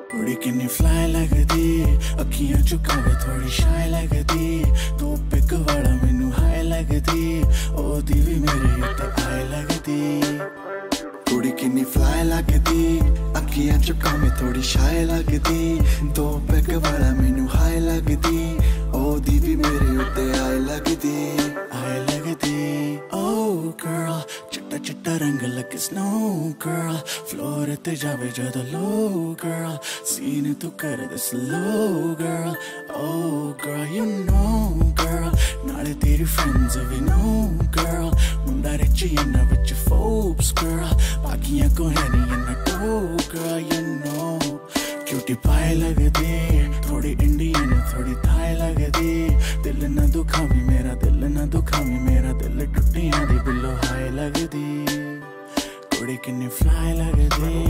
कुड़ी किन्नी फ्लाई लगदी, अखियां चुकावे थोड़ी शाय लगदी, तू पिक वाला मैनू हाय लगदी, ओदी भी मेरे उत्ते आए लगदी। कुड़ी किन्नी फ्लाई लगदी, अखियां चुकावे थोड़ी शाय लगदी, तू पिक वाला मैनू हाय लगदी, ओदी भी मेरे उत्ते आए लगदी, आए लगदी। Oh girl, चिट्टा चिट्टा रंग लगे snow girl, फ्लोर ते जावे जदों low girl, सीन तू कर दे slow girl, oh girl you know girl, नाले तेरी friends भी know girl, मुंडा रिच इन्ना विच Forbes girl, बाकियां को है नी इन्ना toe girl you know, cutie पाए लगदी, थोड़ी इंडियन थोड़ी थाई लगदी, दिल ना दुखावी मेरा दिल ना दुखावी मेरा दिल टुटियां दी बिल्लो हाय लगदी, कुड़ी किन्नी फ्लाई लगदी।